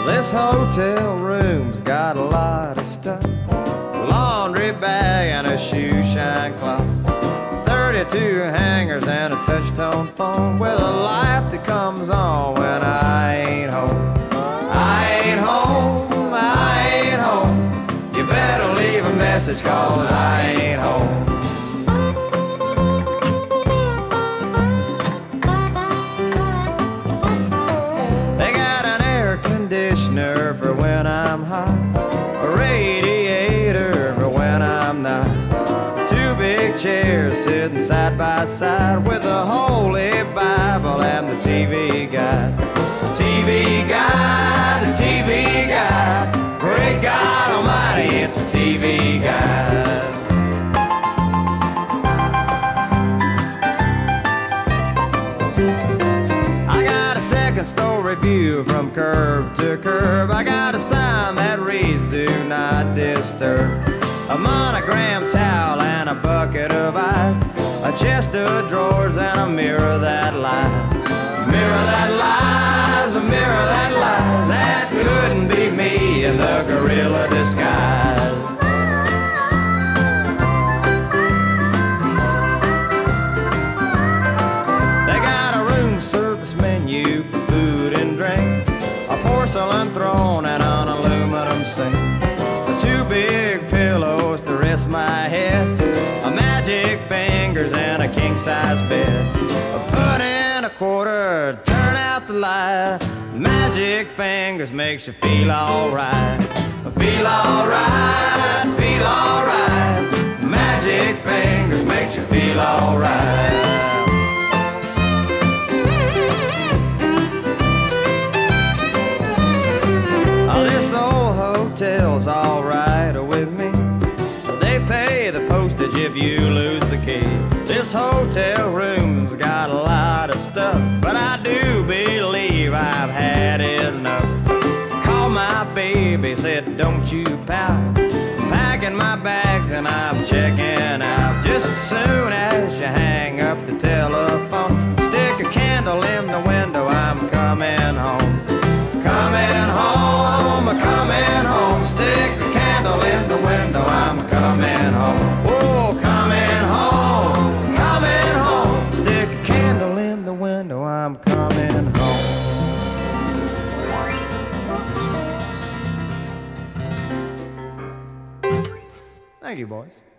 This hotel room's got a lot of stuff. Laundry bag and a shoe shine clock. 32 hangers and a touch-tone phone with a light that comes on when I ain't home. I ain't home, I ain't home. You better leave a message 'cause I ain't home. They got an air conditioner for when I'm hot, a radiator for when I'm not. Two big chairs sitting side by side with the Holy Bible and the TV guide. The TV guide, the TV guide. Great God Almighty, it's a TV guide. I got a second-story view from curb to curb. I got a sign that reads, "Do not disturb." A monogram towel and a bucket of ice, a chest of drawers and a mirror that lies. Mirror that lies, a mirror that lies. That couldn't be me in the gorilla disguise. They got a room service menu for food and drink, a porcelain throne and an aluminum sink, two big pillows to rest my head, a magic fingers and a king-size bed. Put in a quarter, turn out the light. Magic fingers makes you feel alright. Feel alright, feel alright. Magic fingers makes you feel alright. This old hotel's alright with me. They pay the postage if you lose the key. This hotel room's got a lot of stuff, but I do believe I've had enough. Called my baby, said don't you pout. Packing my bags and I'm checking out. Just as soon as you hang up the telephone, stick a candle in the window, I'm coming home. Coming home, coming home. Stick a candle in the window, I'm coming home. Oh, coming home, coming home. Stick a candle in the window, I'm coming home. Thank you, boys.